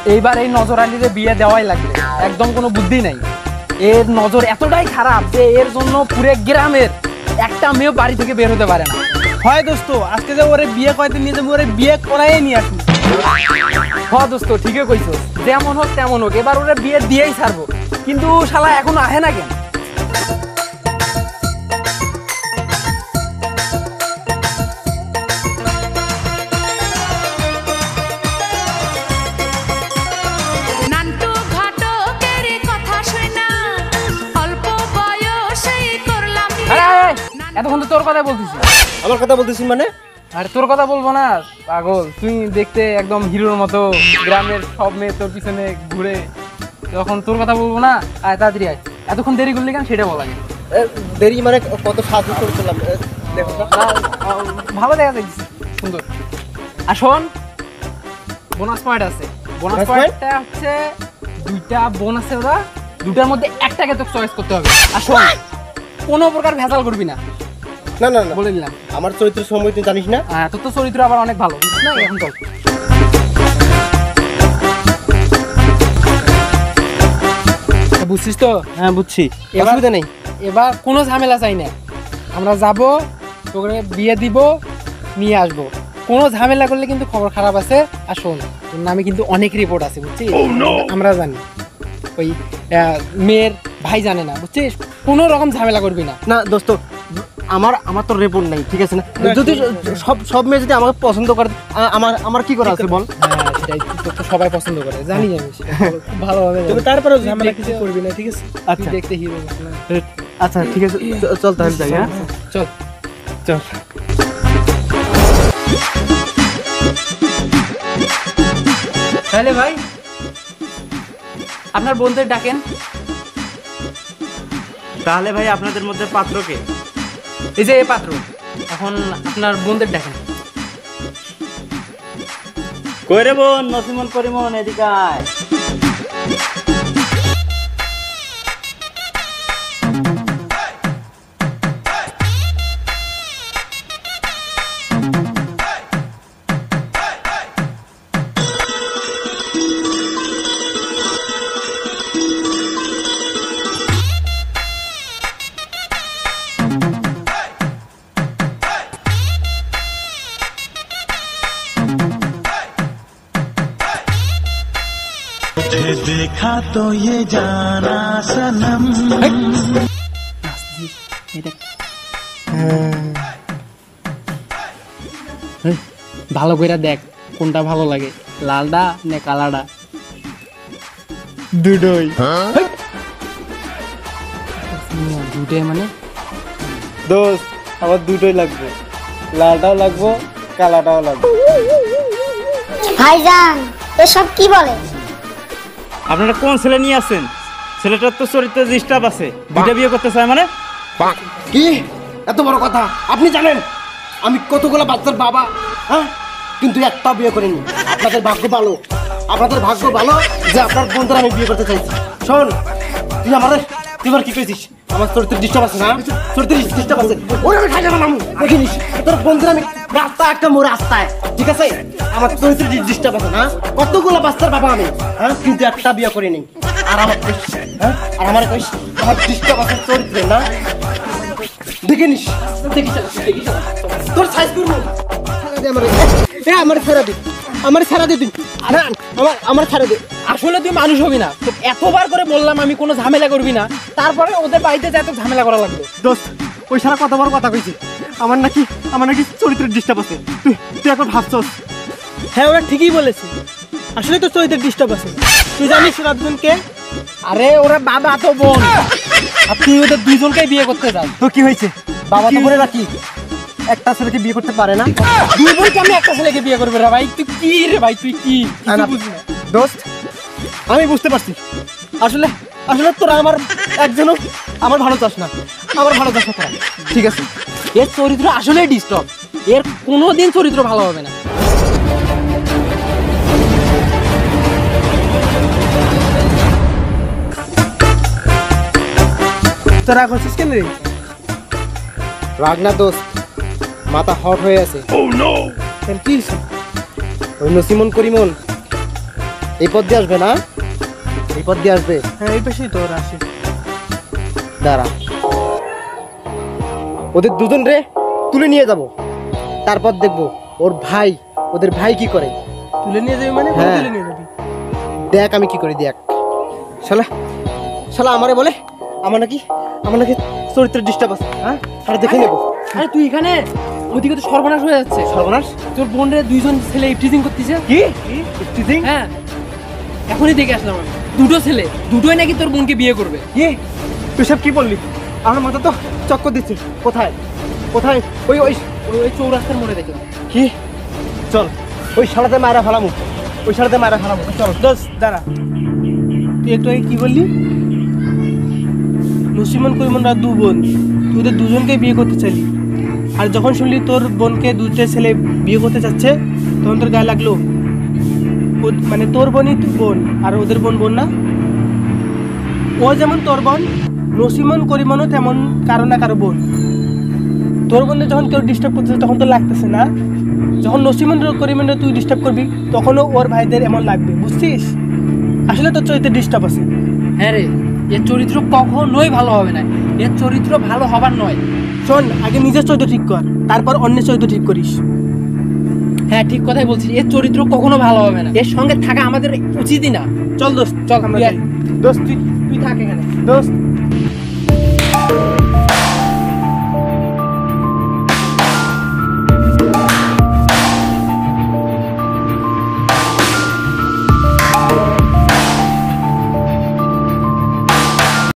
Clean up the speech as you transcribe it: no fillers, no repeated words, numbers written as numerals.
এইবার এই নজর আলীরে বিয়ে দেওয়াই লাগবে, একদম কোনো বুদ্ধি নাই। এর নজর এতটাই খারাপ যে এর জন্য পুরো গ্রামের একটা মেয়ে বাড়ি থেকে বের হতে পারে না। হয় দোস্ত, আজকে যে ওরে বিয়ে করাইতে নিয়ে যাবো, ওরে বিয়ে করাই নিয়ে আসবো। হ্যাঁ দোস্ত, ঠিকই কইছো, যেমন হোক তেমন হোক এবার ওরে বিয়ে দিয়েই ছাড়বো। কিন্তু শালা এখনো আহে না কেন? এতক্ষণ তো তোর কথা বলতেছি। আমার কথা বলতেছি মানে? আরে তোর কথা বলবো না পাগল, তুই দেখতে একদম হিরোর মতো, গ্রামের সব মেয়ে তোর পিছনে ঘুরে, তখন তোর কথা বলবো না। আয় তাড়াতাড়ি আয়, এতক্ষণ দেরি করলি কেন সেটা বলা গেল। দেরি মানে কত সাহায্য করছিলাম, দেখো ভালো দেখা যাচ্ছে, সুন্দর। আর শোন, বোনাস পয়েন্ট আছে। বোনাস পয়েন্টটা হচ্ছে 2টা বোন আছে, ওরা 2টার মধ্যে একটাকে তোকে চয়েস করতে হবে। আর শোন, কোনো প্রকার ভেজাল করবি না। না না না, বলে দিলাম। আমার চরিত্র সম্বন্ধে তুই জানিস না? হ্যাঁ, তোর তো চরিত্র আবার অনেক ভালো, বুঝছিস না? এখন চল। বুঝছিস তো? হ্যাঁ বুঝছি, অসুবিধা নেই। এবার কোনো ঝামেলা চাই না, আমরা যাব, তোকে বিয়ে দিব, নিয়ে আসবো। কোনো ঝামেলা করলে কিন্তু খবর খারাপ আছে। আর শোন, তোর নামে কিন্তু অনেক রিপোর্ট আছে, বুঝছিস? আমরা জানি, ওই মেয়ের ভাই জানে না, বুঝছিস? কোনো রকম ঝামেলা করবি না। না দোস্ত, আমার তো রিপোর্ট নাই, ঠিক আছে না? যদি সব মেয়ে যদি আমাকে পছন্দ করে, আমার কি করা আছে বল? হ্যাঁ, সেটাই তো, সবাই পছন্দ করে, জানি আমি, খুব ভালোভাবে। তবে তারপরে ঝামেলা কিছু করবি না, ঠিক আছে? আচ্ছা, দেখতে হিরো। আচ্ছা ঠিক আছে, চল তাহলে যাই। হ্যাঁ চল চল। তাহলে ভাই, আপনার বোনদের ডাকেন। তাহলে ভাই আপনাদের মধ্যে পাত্রকে? এই যে পাত্র, এখন আপনার বোনদের ডাকেন। কই রে বোন, নসিমন করিমন, এদিকে আয়। देखा तो ये जाना सनम। ভালো করে দেখ কোনটা ভালো লাগে, লালডা না কালাডা? দুটোই। দুটোই মানে? দোস্ত, আমার দুটোই লাগবে, লালটাও লাগবো, কালাটাও লাগবে। ভাইজান এসব কি বলে? আপনারা কোন ছেলে নিয়ে আসেন? ছেলেটার তো চরিত্র ডিস্টার্ব আছে, 2টা বিয়ে করতে চায় মানে? কি এত বড় কথা? আপনি জানেন আমি কতগুলো বাচ্চার বাবা, হ্যাঁ? কিন্তু একটা বিয়ে করিনি। আপনাদের ভাগ্য ভালো, আপনাদের ভাগ্য ভালো যে আপনার বন্ধুরা আমি বিয়ে করতে চাইছি। শোন, তুই আমার কি কইছিস? আমার চরিত্রের ডিস্টার্ব আছে না? চরিত্রের ডিস্টার্ব আছে, ওই আমি খাই যাবো না, দেখিনিস তোর বন্ধুরা আমি রাস্তা একটা মোড়ে রাস্তায়, ঠিক আছে? আমার চরিত্রের ডিস্টার্ব আছে না? কতগুলো বাচ্চার বাবা আমি, হ্যাঁ? কিন্তু একটা বিয়ে করিনি। আর আমার হ্যাঁ, আর আমার কইস আমার ডিস্টার্ব আছে চরিত্রে না? দেখিনিস, দেখিস তোর সাইজ করবো। আমার ছাড়া দে, আমার ছাড়া দে তুই, আমার ছাড়া দে। আসলে তুই মানুষ হবি না, তো এতবার করে বললাম আমি কোনো ঝামেলা করবি না, তারপরে ওদের বাড়িতে এত ঝামেলা করা লাগলো। দোস্ত, ওই সারা কত বড় কথা কইছি, আমার নাকি চরিত্রের ডিস্টার্ব আছে। তুই এখন ভাবছস? হ্যাঁ, ওরা ঠিকই বলেছে, আসলে তো চরিত্রের ডিস্টার্ব আছে। তুই জানিস ওরা দুজনকে? আরে ওরা বাবা তো বোন, আর তুই ওদের দুইজনকেই বিয়ে করতে চাস। তো কি হয়েছে? বাবা তো বলে রাখি একটা ছেলেকে বিয়ে করতে পারে না। দুই বোনকে আমি একটা ছেলেকে বিয়ে করবে রে ভাই? তুই কি রে ভাই, তুই কি বুঝলি না? দোস্ত, আমি বুঝতে পারছি, আসলে তোরা আমার একজনও আমার ভালো চাস না, আমার ভালো চাস না তোরা, ঠিক আছে? এর চরিত্র আসলে ডিস্টার্ব, এর কোনোদিন চরিত্র ভালো হবে না। তোরা করছিস কেন রে? রাগ না দোস্ত, মাথা হট হয়ে আছে। কি ওই নসিমন করিমন এই পথ দিয়ে আসবে না? এই পথ দিয়ে আসবে? হ্যাঁ এই পাশেই তো ওরা আসে। দাঁড়া, ওদের দুজন রে তুলে নিয়ে যাব, তারপর দেখবো ওর ভাই, ওদের ভাই কি করে। তুলে নিয়ে যাবি মানে? হ্যাঁ। তুলে নিয়ে যাবি? দেখ আমি কি করি, দেখ। শালা শালা আমারে বলে আমার নাকি চরিত্রের ডিস্টার্ব আছে। হ্যাঁ, আর দেখে নেবো। আরে তুই এখানে, ওদিকে তো সর্বনাশ হয়ে যাচ্ছে। সর্বনাশ? তোর বোনরে দুইজন ছেলে ইফটিজিং করতেছে। কি টিজিং? হ্যাঁ, এখনই দেখে আসলাম আমি। দুটো ছেলে, দুটোই নাকি তোর বোনকে বিয়ে করবে। কি তুই সব কি বললি? আমার মাথা তো চক্কর দিচ্ছে। কোথায় কোথায়? ওই ওই ওই চৌরাস্তার মোড়ে দেখলাম। কি? চল ওই শালাতে মারা ফেলামু, ওই শালাতে মারা ফেলামু, চল। দোস্ত দাঁড়া, তুই একটু আগে কি বললি? নসিমন করিমনরা দু বোন, তুই ওদের দুজনকে বিয়ে করতে চাইলি, আর যখন শুনলি তোর বোনকে দুটো ছেলে বিয়ে করতে চাচ্ছে তখন তোর গায়ে লাগলো। মানে তোর বোনই তুই বোন, আর ওদের বোন বোন না? ও যেমন তোর বোন, নসিমন করিমনও তেমন কারো না কারো বোন। তোর বোনদের যখন কেউ ডিস্টার্ব করতেছে তখন তো লাগতেছে না, যখন নসিমন করিমনরা তুই ডিস্টার্ব করবি তখনও ওর ভাইদের এমন লাগবে, বুঝছিস? আসলে তোর চরিত্রে ডিস্টার্ব আছে। হ্যাঁ রে, এর চরিত্র কখনোই ভালো হবে না, এর চরিত্র ভালো হবার নয়। শোন, আগে নিজের চরিত্র ঠিক কর, তারপর অন্যের চরিত্র ঠিক করিস। হ্যাঁ ঠিক কথাই বলছিস, এর চরিত্র কখনো ভালো হবে না, এর সঙ্গে থাকা আমাদের উচিতই না। চল দোস্ত, চল আমরা যাই। দোস্ত তুই থাক এখানে। দোস্ত